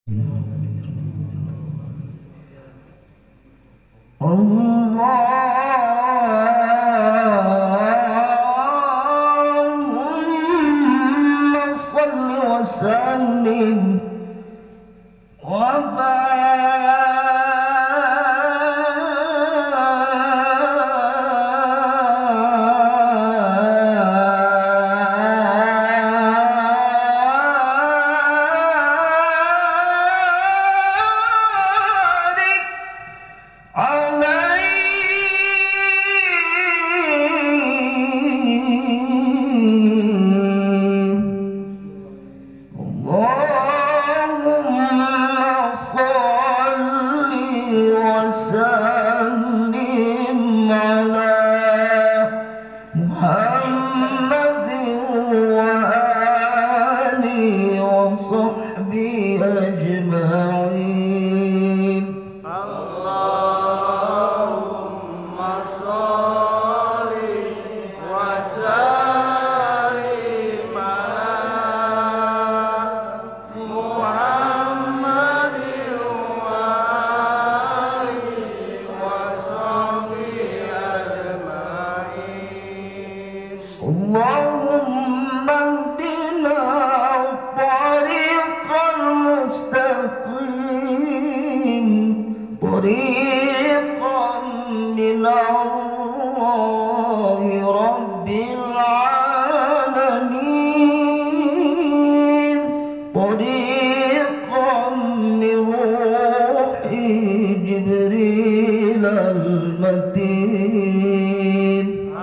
Allahumma salli wa sallim wa Allahumma hdina tariqal mustaqim, tariqan minallahi rabbil alamin, tariqan min ruhi Jibril al-matin.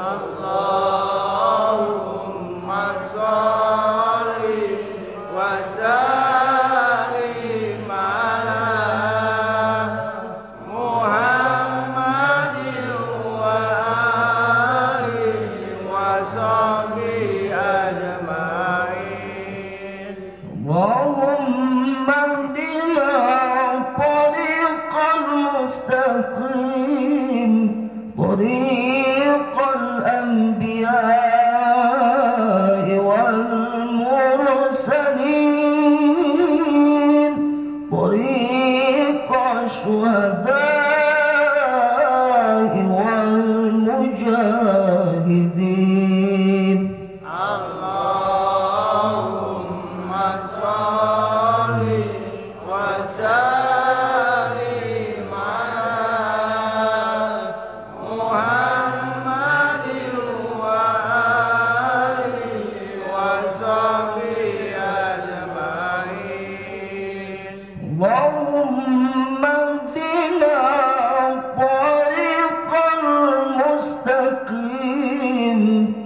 Allahumma hdina tariqal mustaqim, tariqal anbiya'i wal mursalin, tariqal syuhada'i wal mujahidin. Allahumma hdina tariqal mustaqim,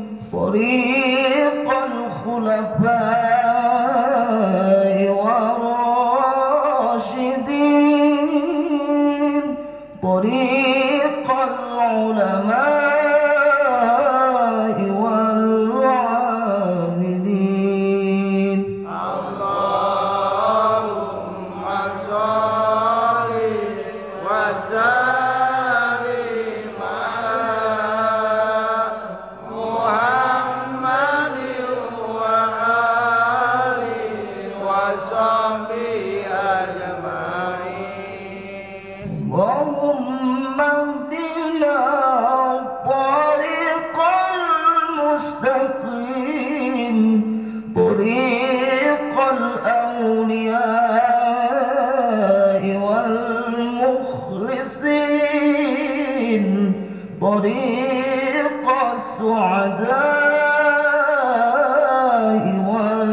tariqal khulafa'i war-rasyidin, tariqal ulama'i wal-'amilin. Allahumma hdina tariqal mustaqim, tariqal awliya'i wal mukhlisin, tariqas su'ada'i wal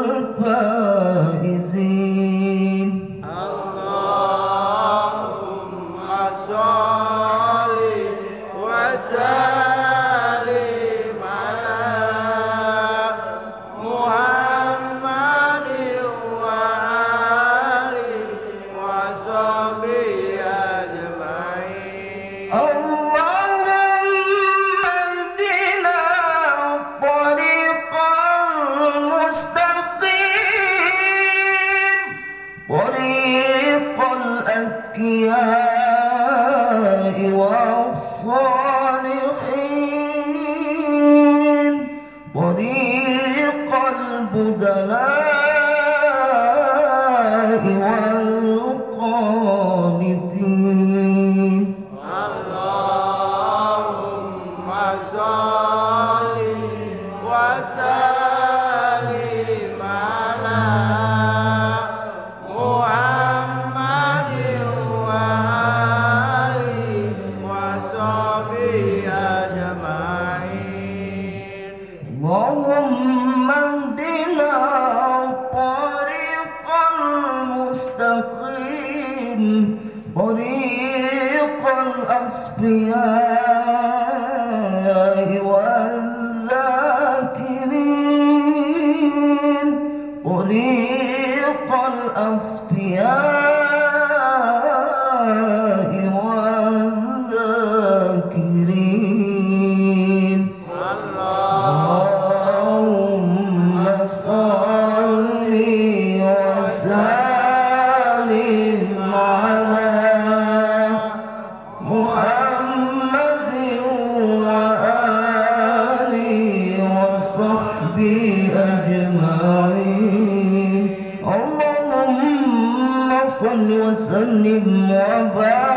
faizin. طريق الأذكياء والصالحين، طريق البدلاء والقانتين. اللهم صل وسلم على محمد وآله وصحبه أجمعين. اللهم اهدنا الطريق المستقيم، طريق الأصفياء والذاكرين، طريق الأصفياء والذاكرين. اللهم صل وسلم على محمد وآله وصحبه أجمعين. اللهم صل وسلم وبارك